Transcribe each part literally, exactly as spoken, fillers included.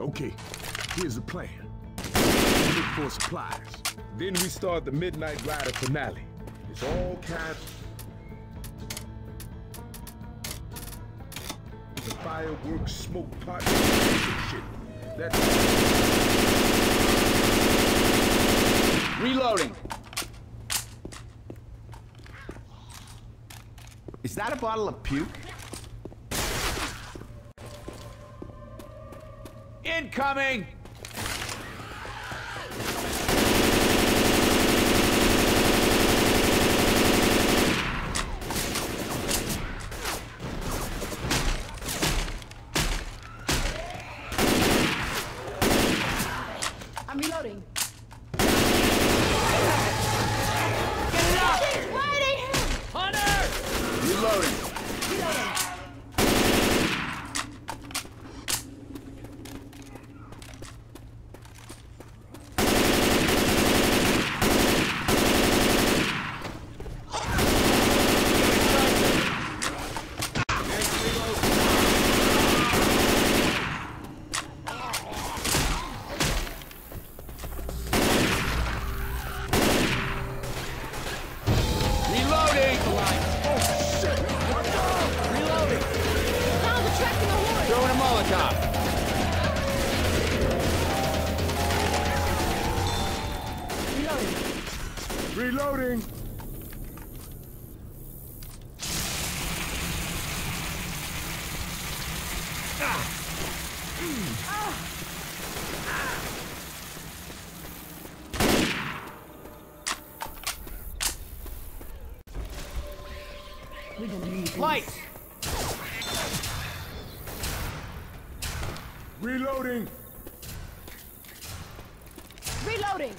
Okay, here's the plan. We look for supplies. Then we start the Midnight Rider finale. It's all kinds the fireworks, smoke pot, shit. That's reloading. Is that a bottle of puke? Incoming! I'm reloading. Get it up! Fighting him! Hunter! Reloading. Reloading. reloading. We're gonna need Lights! Reloading! Reloading!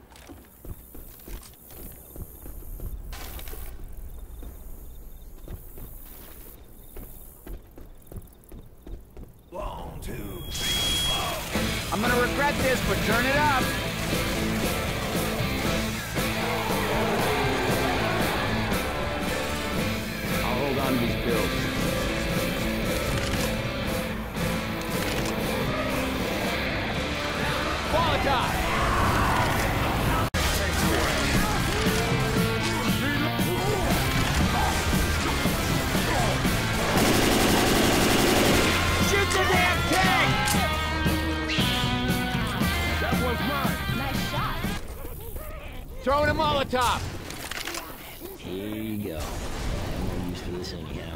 One, two, three, four. I'm gonna regret this, but turn it up! I'll hold on to these bills. Volatile! Shoot the damn tank! That was mine. Nice shot. Throwing a Molotov! Here you go. No use for this anyhow.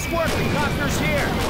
Nice work, the copter's here!